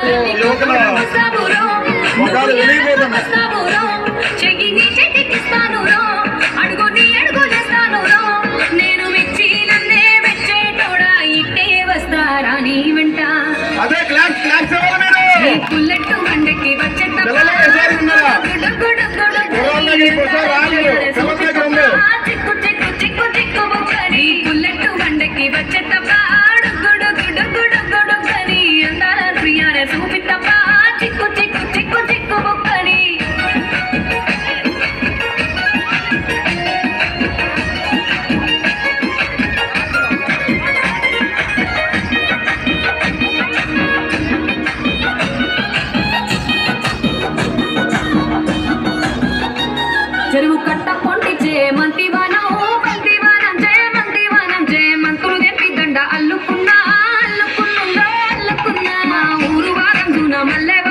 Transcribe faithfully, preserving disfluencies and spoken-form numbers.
యువకుల ముఖాలు వెలిగిపోతున్నాయి. అదే క్లాస్ క్లాస్ పుల్లెట్టు మండకి వచ్చే చిక్కు చిక్కు చిక్కు చిక్కు బొక్కని పుల్లెట్టు మండకి వచ్చే తప్ప గుడు గుడు గుడు గుడు కని అందాల ప్రియానే చూపి తప్ప చిక్కు చిక్కు చిక్కు చిక్కు బొక్కని చెరువు కట్ట పొంటి జయమంతివనం మంతివనం జయమంతివనం జయమంతులు తెంపి దండ అల్లుకున్నా అల్లుకున్నా అల్లుకున్నా మా ఊరు వారం జూన మల్లె